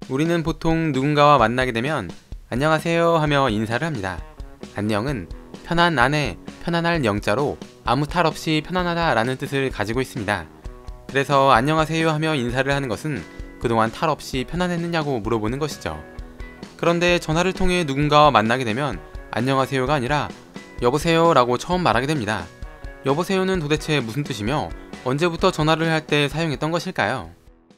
우리는 보통 누군가와 만나게 되면 안녕하세요 하며 인사를 합니다. 안녕은 편한 안에 편안할 영자로 아무 탈 없이 편안하다 라는 뜻을 가지고 있습니다. 그래서 안녕하세요 하며 인사를 하는 것은 그동안 탈 없이 편안했느냐고 물어보는 것이죠. 그런데 전화를 통해 누군가와 만나게 되면 안녕하세요가 아니라 여보세요 라고 처음 말하게 됩니다. 여보세요는 도대체 무슨 뜻이며 언제부터 전화를 할 때 사용했던 것일까요?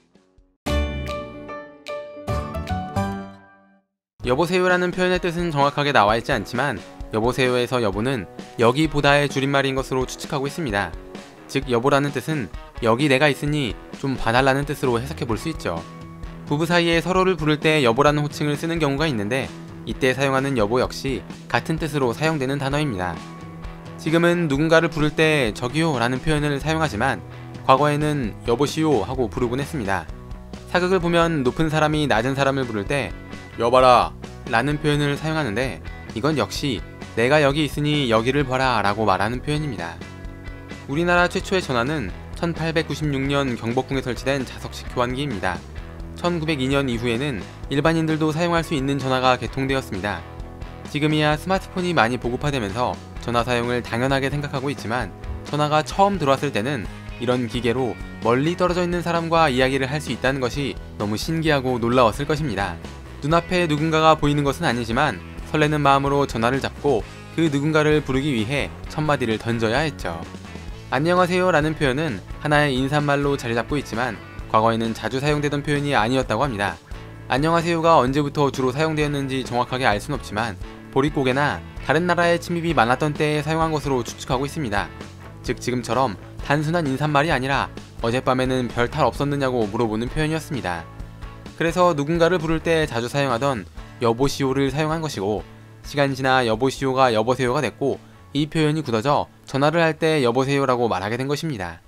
여보세요라는 표현의 뜻은 정확하게 나와있지 않지만 여보세요에서 여보는 여기보다의 줄임말인 것으로 추측하고 있습니다. 즉 여보라는 뜻은 여기 내가 있으니 좀 봐달라는 뜻으로 해석해 볼 수 있죠. 부부 사이에 서로를 부를 때 여보라는 호칭을 쓰는 경우가 있는데 이때 사용하는 여보 역시 같은 뜻으로 사용되는 단어입니다. 지금은 누군가를 부를 때 저기요 라는 표현을 사용하지만 과거에는 여보시오 하고 부르곤 했습니다. 사극을 보면 높은 사람이 낮은 사람을 부를 때 여봐라 라는 표현을 사용하는데 이건 역시 내가 여기 있으니 여기를 봐라 라고 말하는 표현입니다. 우리나라 최초의 전화는 1896년 경복궁에 설치된 자석식 교환기입니다. 1902년 이후에는 일반인들도 사용할 수 있는 전화가 개통되었습니다. 지금이야 스마트폰이 많이 보급화되면서 전화 사용을 당연하게 생각하고 있지만 전화가 처음 들어왔을 때는 이런 기계로 멀리 떨어져 있는 사람과 이야기를 할 수 있다는 것이 너무 신기하고 놀라웠을 것입니다. 눈앞에 누군가가 보이는 것은 아니지만 설레는 마음으로 전화를 잡고 그 누군가를 부르기 위해 첫마디를 던져야 했죠. 안녕하세요 라는 표현은 하나의 인사말로 자리잡고 있지만 과거에는 자주 사용되던 표현이 아니었다고 합니다. 안녕하세요가 언제부터 주로 사용되었는지 정확하게 알 순 없지만 보릿고개나 다른 나라의 침입이 많았던 때에 사용한 것으로 추측하고 있습니다. 즉 지금처럼 단순한 인사말이 아니라 어젯밤에는 별 탈 없었느냐고 물어보는 표현이었습니다. 그래서 누군가를 부를 때 자주 사용하던 여보시오를 사용한 것이고 시간이 지나 여보시오가 여보세요가 됐고 이 표현이 굳어져 전화를 할 때 여보세요라고 말하게 된 것입니다.